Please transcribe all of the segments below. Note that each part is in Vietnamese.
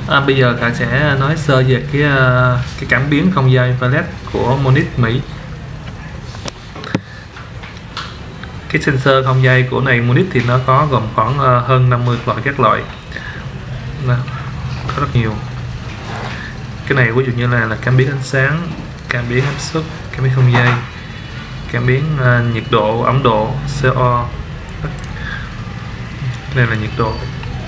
Bây giờ Khải sẽ nói sơ về cái cảm biến không dây wireless của Monit Mỹ. Cái sensor không dây của này Monit thì nó có gồm khoảng hơn 50 loại các loại, có rất nhiều. Cái này ví dụ như là cảm biến ánh sáng, cảm biến áp suất, cảm biến không dây, cảm biến nhiệt độ, ẩm độ, CO. Đây là nhiệt độ.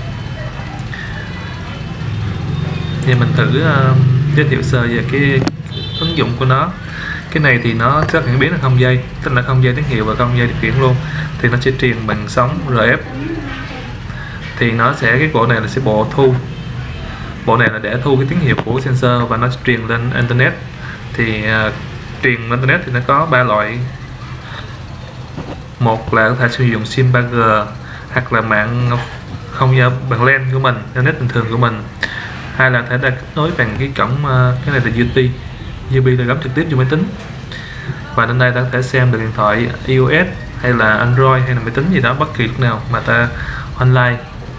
Thì mình thử giới thiệu sơ về cái ứng dụng của nó. Cái này thì nó sẽ cảm biến là không dây, tức là không dây tín hiệu và không dây điều khiển luôn. Thì nó sẽ truyền bằng sóng RF. Thì nó sẽ, cái bộ này là sẽ bộ thu. Bộ này là để thu cái tín hiệu của sensor và nó sẽ truyền lên internet. Thì truyền lên internet thì nó có 3 loại. Một là có thể sử dụng sim 3G hoặc là mạng không dây bằng LAN của mình, internet bình thường của mình. Hai là thể đã kết nối bằng cái cổng, cái này là USB là gắm trực tiếp vô máy tính. Và đến đây ta có thể xem được điện thoại iOS hay là Android hay là máy tính gì đó, bất kỳ lúc nào mà ta online.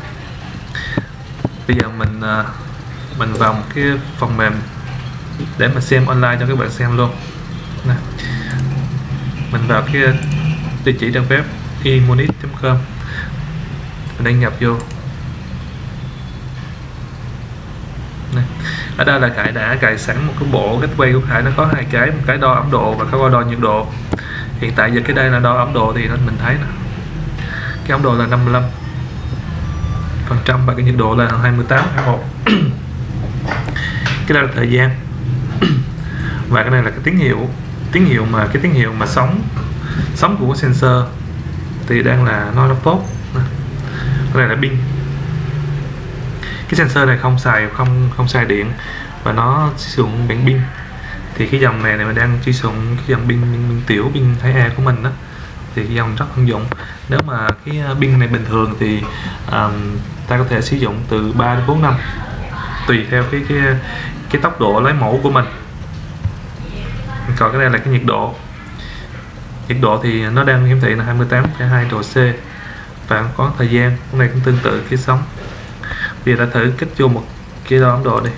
Bây giờ mình vào một cái phần mềm để mà xem online cho các bạn xem luôn. Này, mình vào cái địa chỉ trang web emonit.com, mình đăng nhập vô. Này. Ở đây là Khải đã cài sẵn một cái bộ gateway của Khải, nó có hai cái, một cái đo ẩm độ và cái đo nhiệt độ. Hiện tại giờ cái đây là đo ẩm độ thì mình thấy nè, cái ẩm độ là 55% và cái nhiệt độ là 28,1. Cái đây là thời gian và cái này là cái tín hiệu mà sóng của sensor thì đang là nó rất tốt. Cái này là pin. Cái sensor này không xài điện và nó sử dụng bằng pin. Thì cái dòng này mình đang sử dụng cái dòng pin tiểu, pin Thái A của mình đó, thì cái dòng rất hữu dụng. Nếu mà cái pin này bình thường thì ta có thể sử dụng từ 3 đến 4 năm tùy theo cái tốc độ lấy mẫu của mình. Còn cái đây là cái nhiệt độ thì nó đang hiển thị là 28,2 độ C và có thời gian. Cái này cũng tương tự cái sóng. Bây giờ ta thử kích vô một cái đo ẩm độ đi.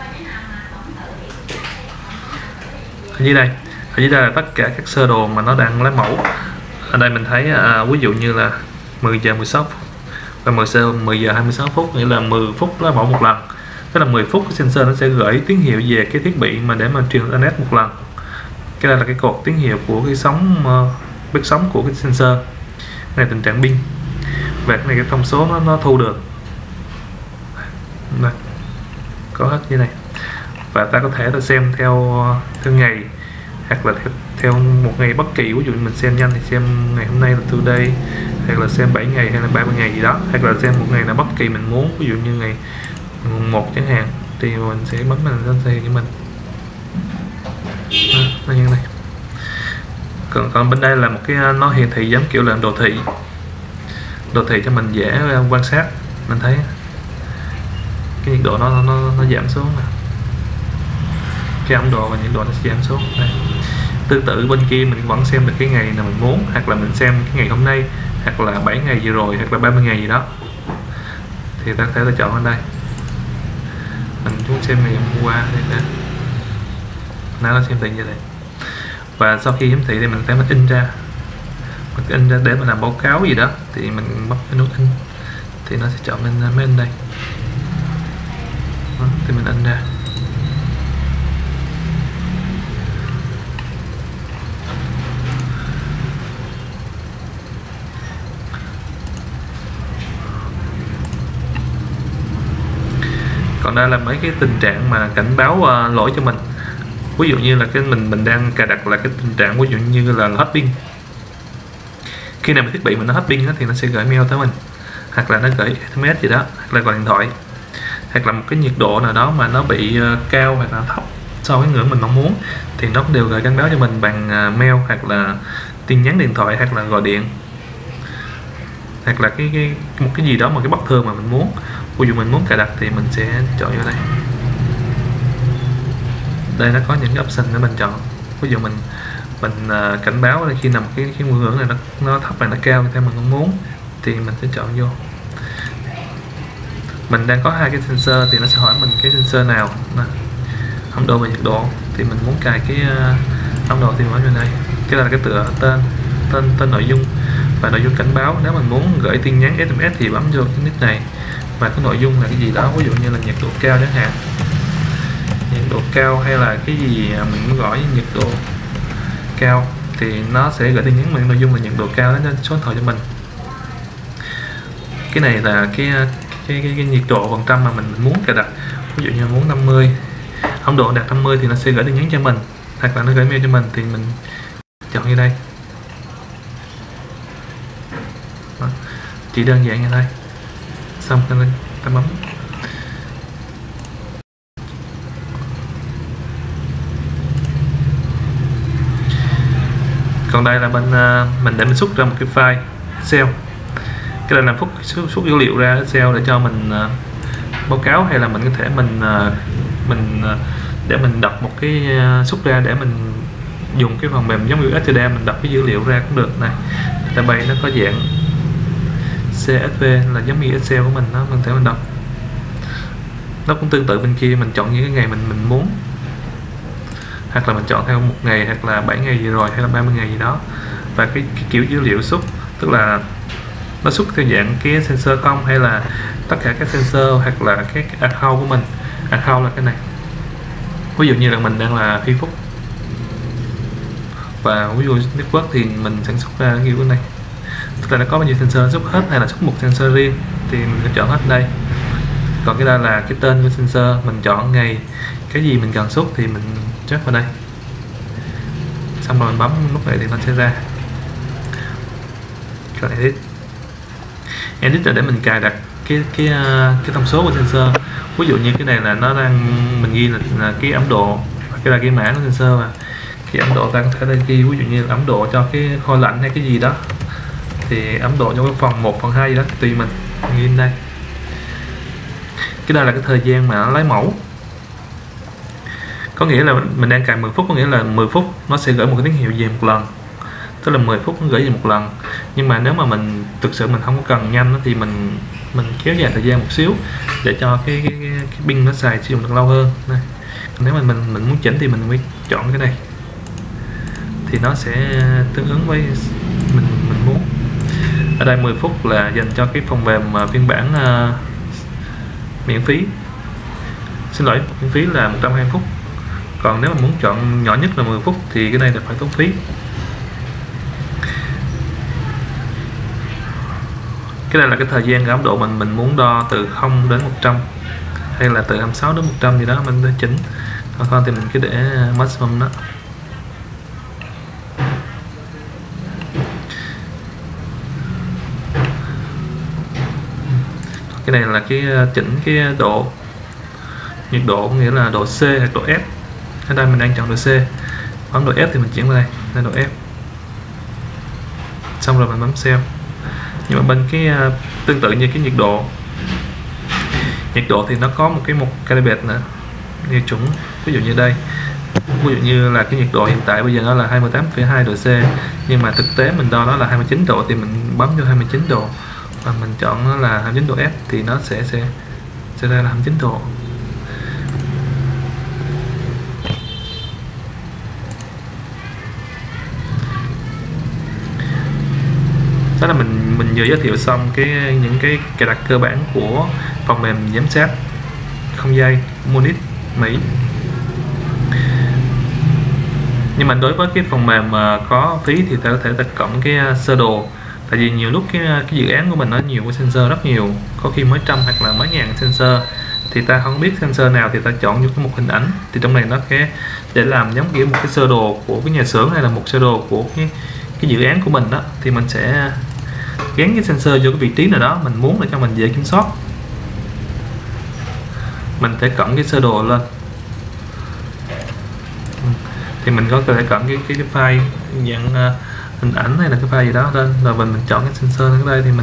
Ở dưới đây là tất cả các sơ đồ mà nó đang lấy mẫu. Ở đây mình thấy ví dụ như là 10 giờ 16 phút và 10 giờ 26 phút, nghĩa là 10 phút lấy mẫu một lần. Tức là 10 phút cái sensor nó sẽ gửi tín hiệu về cái thiết bị mà để mà truyền internet một lần. Cái đây là cái cột tín hiệu của cái sóng, bước sóng của cái sensor. Cái này tình trạng pin và cái này cái thông số nó thu được. Đây, có hết như này. Và ta có thể xem theo ngày hoặc là theo một ngày bất kỳ. Ví dụ mình xem nhanh thì xem ngày hôm nay là today, hoặc là xem 7 ngày hay là 30 ngày gì đó, hoặc là xem một ngày nào bất kỳ mình muốn, ví dụ như ngày 1 chẳng hạn thì mình sẽ bấm lên sensor của mình. Nó như này. Còn bên đây là một cái, nó hiển thị giống kiểu là đồ thị cho mình dễ quan sát. Mình thấy cái nhiệt độ nó giảm xuống nè, cái ẩm độ và nhiệt độ nó sẽ giảm xuống. Đây. Tương tự bên kia mình vẫn xem được cái ngày nào mình muốn, hoặc là mình xem cái ngày hôm nay, hoặc là 7 ngày vừa rồi, hoặc là 30 ngày gì đó, thì ta có thể chọn ở đây. Mình muốn xem ngày hôm qua đây nè, nó hiển thị như vậy. Và sau khi hiển thị thì mình sẽ in ra để mà làm báo cáo gì đó, thì mình bấm cái nút in thì nó sẽ chọn lên máy in đây. Đó, thì mình in ra. Còn đây là mấy cái tình trạng mà cảnh báo lỗi cho mình. Ví dụ như là cái mình đang cài đặt là cái tình trạng ví dụ như là hết pin. Khi nào mà thiết bị mình nó hết pin thì nó sẽ gửi mail tới mình, hoặc là nó gửi SMS gì đó, hoặc là gọi điện thoại, hoặc là một cái nhiệt độ nào đó mà nó bị cao hoặc là thấp so với ngưỡng mình mong muốn, thì nó đều gửi cảnh báo cho mình bằng mail hoặc là tin nhắn điện thoại hoặc là gọi điện, hoặc là một cái gì đó mà cái bất thường mà mình muốn. Ví dụ mình muốn cài đặt thì mình sẽ chọn vô đây. Đây nó có những cái option để mình chọn. Ví dụ mình cảnh báo là khi nào cái ngưỡng này nó thấp hay nó cao theo mình muốn thì mình sẽ chọn vô. mình đang có hai cái sensor thì nó sẽ hỏi mình cái sensor nào ấm độ và nhiệt độ, thì mình muốn cài cái ấm độ thì mình bấm vào đây. Cái là cái tựa tên nội dung và nội dung cảnh báo. Nếu mình muốn gửi tin nhắn SMS thì bấm vô cái nick này, và cái nội dung là cái gì đó, ví dụ như là nhiệt độ cao chẳng hạn, nhiệt độ cao hay là cái gì mình muốn gọi nhiệt độ cao thì nó sẽ gửi tin nhắn mình nội dung là nhiệt độ cao đến số điện thoại cho mình. Cái này là cái nhiệt độ phần trăm mà mình muốn cài đặt. Ví dụ như muốn 50, ấm độ đạt 50 thì nó sẽ gửi tin nhắn cho mình, hoặc là nó gửi mail cho mình, thì mình chọn như đây. Đó, chỉ đơn giản như thế. Xong ta bấm. Còn đây là bên mình để mình xuất ra một cái file Excel. Cái này là xuất dữ liệu ra Excel để cho mình báo cáo, hay là mình có thể để mình đọc một cái xuất ra để mình dùng cái phần mềm giống như STD mình đọc cái dữ liệu ra cũng được. Này, database nó có dạng CSV là giống như Excel của mình đó, mình thể mình đọc. Nó cũng tương tự bên kia, mình chọn những cái ngày mình muốn, hoặc là mình chọn theo 1 ngày, hoặc là 7 ngày gì rồi, hay là 30 ngày gì đó. Và cái kiểu dữ liệu xuất, tức là nó xuất theo dạng cái sensor không, hay là tất cả các sensor, hoặc là cái account của mình. Account là cái này, ví dụ như là mình đang là Phi Phúc, và ví dụ network thì mình sản xuất ra cái này, tức là nó có bao nhiêu sensor xuất hết, hay là xuất một sensor riêng thì mình sẽ chọn hết đây. Còn cái đây là cái tên của sensor, mình chọn ngày, cái gì mình cần xuất thì mình check vào đây, xong rồi mình bấm nút này thì nó sẽ ra. Chọn edit là để mình cài đặt cái thông số của sensor. Ví dụ như cái này là nó đang mình ghi là cái ấm độ, cái là cái mã của sensor, và cái ấm độ ta có thể ghi ví dụ như là ấm độ cho cái kho lạnh hay cái gì đó, thì ấm độ cho cái phần 1, phần 2 gì đó tùy mình ghi đây. Cái đây là cái thời gian mà nó lấy mẫu, có nghĩa là mình đang cài 10 phút, có nghĩa là 10 phút nó sẽ gửi một cái tín hiệu về một lần, tức là 10 phút nó gửi về một lần. Nhưng mà nếu mà mình thực sự mình không có cần nhanh thì mình kéo dài thời gian một xíu để cho cái pin nó xài sử dụng được lâu hơn. Đây, nếu mà mình muốn chỉnh thì mình mới chọn cái này, thì nó sẽ tương ứng với mình muốn. Ở đây 10 phút là dành cho cái phần mềm phiên bản miễn phí, xin lỗi, miễn phí là 120 phút. Còn nếu mà muốn chọn nhỏ nhất là 10 phút thì cái này là phải tốn phí. Cái này là cái thời gian ấm độ mình muốn đo từ 0 đến 100, hay là từ 26 đến 100 gì đó mình sẽ chỉnh. Còn không thì mình cứ để maximum đó. Cái này là cái chỉnh cái độ nhiệt độ, nghĩa là độ C hoặc độ F. Ở đây mình đang chọn độ C, bấm độ F thì mình chuyển vào đây là độ F, xong rồi mình bấm save. Nhưng mà bên cái tương tự như cái nhiệt độ thì nó có một cái mục calibrate nữa, như chuẩn. Ví dụ như đây, ví dụ như là cái nhiệt độ hiện tại bây giờ nó là 28,2 độ C, nhưng mà thực tế mình đo nó là 29 độ thì mình bấm vô 29 độ và mình chọn nó là 29 độ F thì nó sẽ ra là 29 độ. Đó là mình vừa giới thiệu xong những cái cài đặt cơ bản của phần mềm giám sát không dây Monit Mỹ. Nhưng mà đối với cái phần mềm mà có phí thì ta có thể cộng cái sơ đồ. Tại vì nhiều lúc cái dự án của mình nó nhiều cái sensor rất nhiều, có khi mấy trăm hoặc là mấy ngàn sensor, thì ta không biết sensor nào thì ta chọn vô một hình ảnh. Thì trong này nó cái để làm giống kiểu một cái sơ đồ của cái nhà xưởng, hay là một sơ đồ của cái dự án của mình đó, thì mình sẽ gắn cái sensor vô cái vị trí nào đó mình muốn để cho mình dễ kiểm soát. Mình sẽ cộng cái sơ đồ lên, thì mình có thể cộng cái file dạng hình ảnh hay là cái file gì đó lên, rồi mình chọn cái sensor ở đây thì mình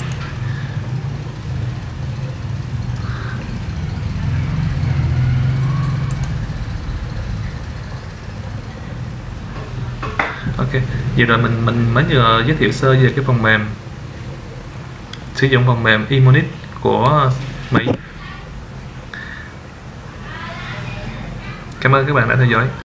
ok. Vậy rồi mình mới vừa giới thiệu sơ về cái phần mềm, sử dụng phần mềm eMonit của Mỹ. Cảm ơn các bạn đã theo dõi.